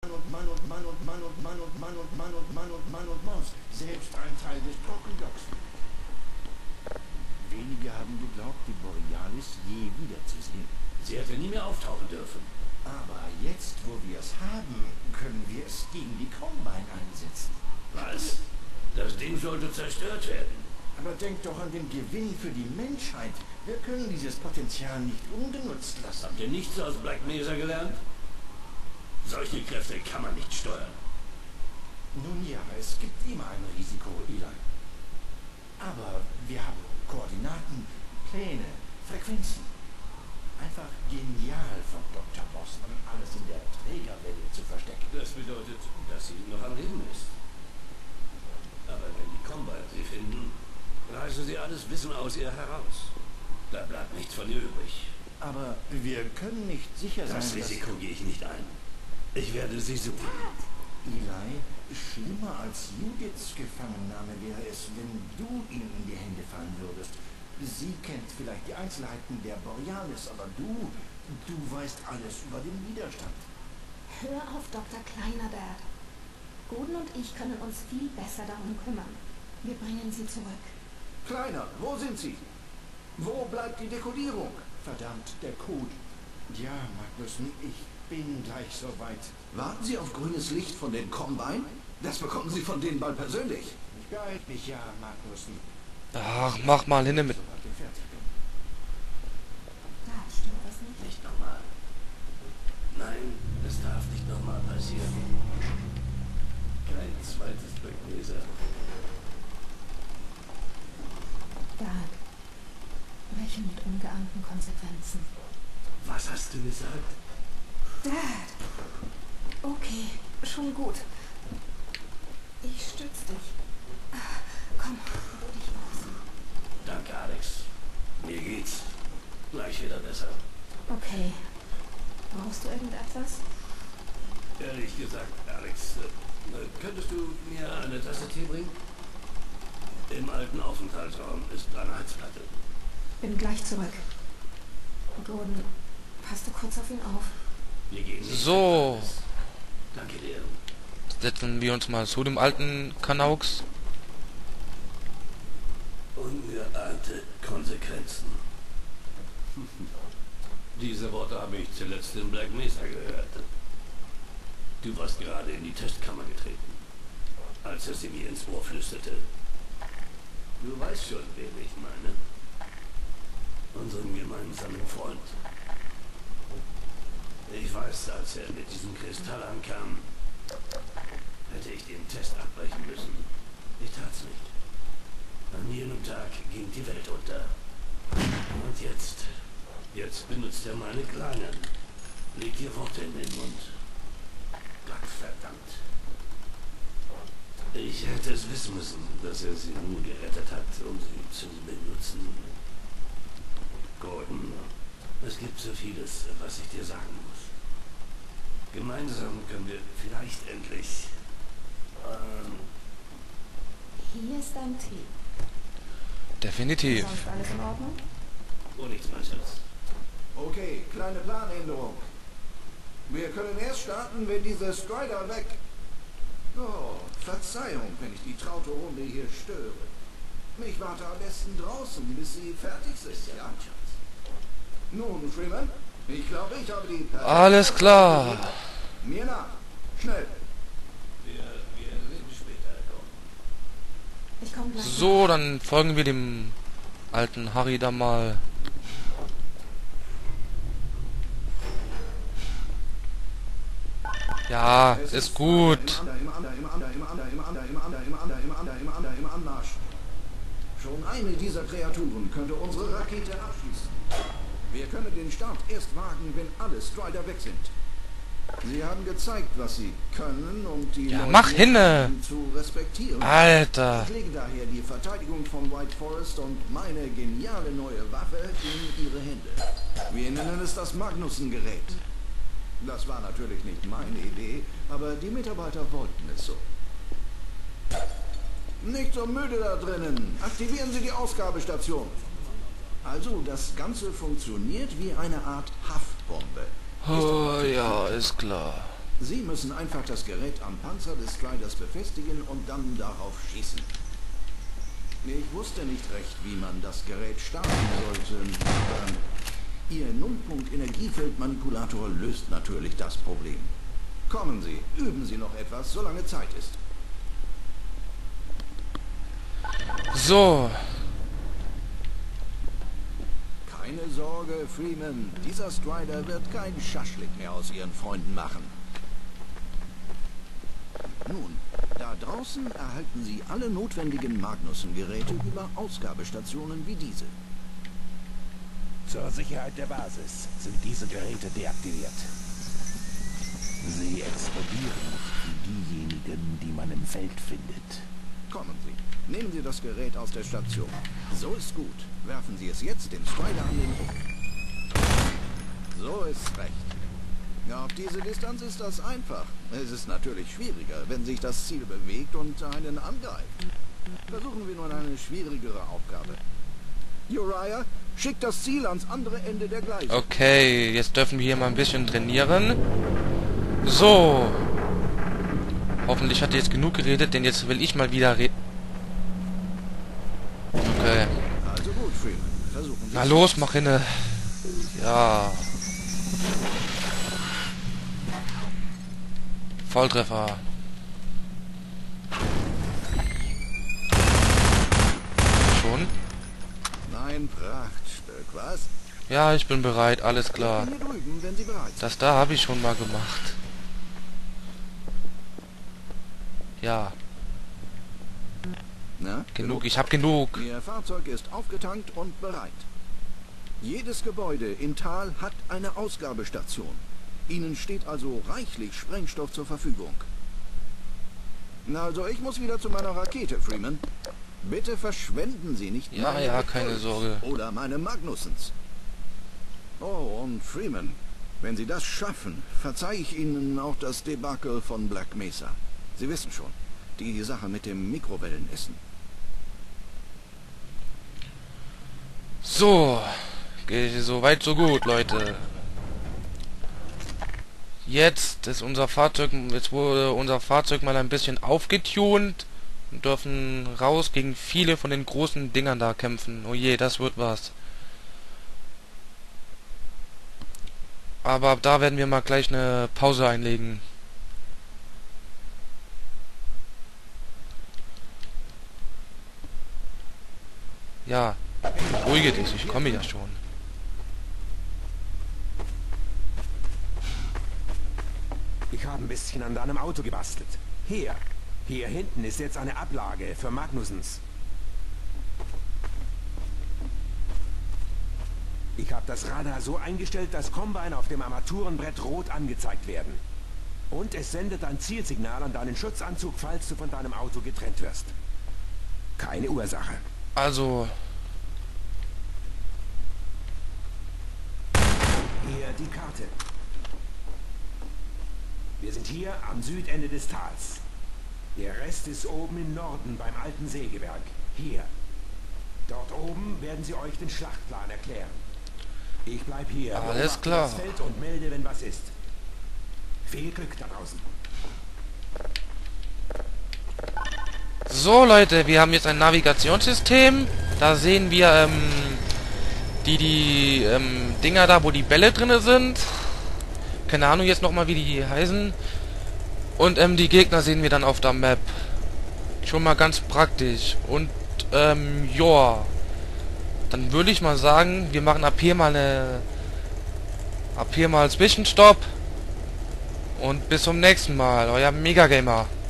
Maus. Selbst ein Teil des Trockenblocks. Wenige haben geglaubt, die Borealis je wiederzusehen. Sie hätte nie mehr auftauchen dürfen. Aber jetzt, wo wir es haben, können wir es gegen die Combine einsetzen. Was? Das Ding sollte zerstört werden. Aber denkt doch an den Gewinn für die Menschheit. Wir können dieses Potenzial nicht ungenutzt lassen. Habt ihr nichts aus Black Mesa gelernt? Solche Kräfte kann man nicht steuern. Nun ja, es gibt immer ein Risiko, Eli. Aber wir haben Koordinaten, Pläne, Frequenzen. Einfach genial von Dr. Bosman, alles in der Trägerwelle zu verstecken. Das bedeutet, dass sie noch am Leben ist. Aber wenn die Combine sie finden, reißen sie alles Wissen aus ihr heraus. Da bleibt nichts von ihr übrig. Aber wir können nicht sicher sein, Das Risiko gehe ich nicht ein. Ich werde sie suchen. Eli, schlimmer als Judiths Gefangennahme wäre es, wenn du ihnen in die Hände fallen würdest. Sie kennt vielleicht die Einzelheiten der Borealis, aber du weißt alles über den Widerstand. Hör auf, Dr. Kleiner, Dad. Gordon und ich können uns viel besser darum kümmern. Wir bringen sie zurück. Kleiner, wo sind sie? Wo bleibt die Dekodierung? Verdammt, der Code. Ja, Magnussen, ich bin gleich soweit. Warten Sie auf grünes Licht von den Combine? Das bekommen Sie von denen bald persönlich. Ich beeil mich ja, Magnussen. Ach, mach mal hin mit. Sobald ich fertig bin. Dad, stimmt was nicht? Nicht nochmal. Nein, es darf nicht nochmal passieren. Kein zweites Black Mesa. Dad, welche mit ungeahnten Konsequenzen? Was hast du gesagt? Dad! Okay, schon gut. Ich stütze dich. Komm, ruh dich aus. Danke, Alex. Mir geht's gleich wieder besser. Okay. Brauchst du irgendetwas? Ehrlich gesagt, Alex, könntest du mir eine Tasse Tee bringen? Im alten Aufenthaltsraum ist eine Heizplatte. Bin gleich zurück. Gordon, passt du kurz auf ihn auf? Wir gehen nicht So. weg, Alex. Danke dir. Setzen wir uns mal zu dem alten Kanaux. Ungeahnte Konsequenzen. Diese Worte habe ich zuletzt in Black Mesa gehört. Du warst gerade in die Testkammer getreten, als er sie mir ins Ohr flüsterte. Du weißt schon, wen ich meine. Unseren gemeinsamen Freund. Ich weiß, als er mit diesem Kristall ankam, hätte ich den Test abbrechen müssen. Ich tat's nicht. An jenem Tag ging die Welt unter. Und jetzt benutzt er meine Kleinen. Legt ihr Worte in den Mund. Gottverdammt. Ich hätte es wissen müssen, dass er sie nur gerettet hat, um sie zu benutzen. Gordon, es gibt so vieles, was ich dir sagen muss. Gemeinsam können wir vielleicht endlich... Hier ist dein Tee. Definitiv. Sonst alles in Ordnung? Oh, nichts, mein Schatz. Okay, kleine Planänderung. Wir können erst starten, wenn dieser Strider weg... Oh, Verzeihung, wenn ich die traute Runde hier störe. Ich warte am besten draußen, bis Sie fertig sind, ja? Nun, Freeman, ich glaube, ich habe die... Alles klar. Mir nach. Schnell. Wir reden später, komm. Ich komme gleich. So, dann folgen wir dem alten Harry da mal. Ja, ist gut. Im Anmarsch. Schon eine dieser Kreaturen könnte unsere Rakete abschießen. Wir können den Start erst wagen, wenn alle Strider weg sind. Sie haben gezeigt, was sie können, und die Ja, Leute mach hinne. zu respektieren. Alter. Ich lege daher die Verteidigung von White Forest und meine geniale neue Waffe in Ihre Hände. Wir nennen es das Magnussen-Gerät. Das war natürlich nicht meine Idee, aber die Mitarbeiter wollten es so. Nicht so müde da drinnen. Aktivieren Sie die Ausgabestation. Also, das Ganze funktioniert wie eine Art Haftbombe. Oh, ja, ist klar. Sie müssen einfach das Gerät am Panzer des Striders befestigen und dann darauf schießen. Ich wusste nicht recht, wie man das Gerät starten sollte, aber Ihr Nullpunkt-Energiefeldmanipulator löst natürlich das Problem. Kommen Sie, üben Sie noch etwas, solange Zeit ist. So. Keine Sorge, Freeman. Dieser Strider wird kein Schaschlik mehr aus Ihren Freunden machen. Nun, da draußen erhalten Sie alle notwendigen Magnussen-Geräte über Ausgabestationen wie diese. Zur Sicherheit der Basis sind diese Geräte deaktiviert. Sie explodieren nicht wie diejenigen, die man im Feld findet. Kommen Sie, nehmen Sie das Gerät aus der Station. So ist gut. Werfen Sie es jetzt dem Strider an den Rumpf. So ist recht. Ja, auf diese Distanz ist das einfach. Es ist natürlich schwieriger, wenn sich das Ziel bewegt und einen angreift. Versuchen wir nun eine schwierigere Aufgabe. Uriah, schickt das Ziel ans andere Ende der Gleise. Okay, jetzt dürfen wir hier mal ein bisschen trainieren. So. Hoffentlich hat er jetzt genug geredet, denn jetzt will ich mal wieder reden. Okay. Also gut, Freeman. Versuchen Sie. Na los, mach hinne. Ja. Volltreffer. Schon? Ein Prachtstück, was? Ja, ich bin bereit, alles klar. Hier drüben, wenn Sie bereit sind. Das da habe ich schon mal gemacht. Ja, Na, genug, ich habe genug. Ihr Fahrzeug ist aufgetankt und bereit. Jedes Gebäude in Tal hat eine Ausgabestation. Ihnen steht also reichlich Sprengstoff zur Verfügung. Na, also ich muss wieder zu meiner Rakete, Freeman. Bitte verschwenden Sie nicht Ja, meine ja, keine Repulse Sorge. oder meine Magnussens. Oh, und Freeman, wenn Sie das schaffen, verzeihe ich Ihnen auch das Debakel von Black Mesa. Sie wissen schon, die Sache mit dem Mikrowellenessen. So, geht so weit, so gut, Leute. Jetzt wurde unser Fahrzeug mal ein bisschen aufgetunt und dürfen raus gegen viele von den großen Dingern da kämpfen. Oh je, das wird was. Aber da werden wir mal gleich eine Pause einlegen. Ja, beruhige dich, ich komme ja schon. Ich habe ein bisschen an deinem Auto gebastelt. Hier hinten ist jetzt eine Ablage für Magnussens. Ich habe das Radar so eingestellt, dass Combine auf dem Armaturenbrett rot angezeigt werden. Und es sendet ein Zielsignal an deinen Schutzanzug, falls du von deinem Auto getrennt wirst. Keine Ursache. Also, Hier die Karte. Wir sind hier am Südende des Tals. Der Rest ist oben im Norden beim alten Sägewerk. Hier. Dort oben werden sie euch den Schlachtplan erklären. Ich bleib hier. Alles beobachte klar. das Feld und melde, wenn was ist. Viel Glück da draußen. so Leute, wir haben jetzt ein Navigationssystem. Da sehen wir die Dinger da, wo die Bälle drinne sind. Keine Ahnung jetzt nochmal, wie die heißen. Und die Gegner sehen wir dann auf der Map. Schon mal ganz praktisch. Und ja. Dann würde ich mal sagen, wir machen ab hier mal Zwischenstopp. Und bis zum nächsten Mal. Euer Megagamer.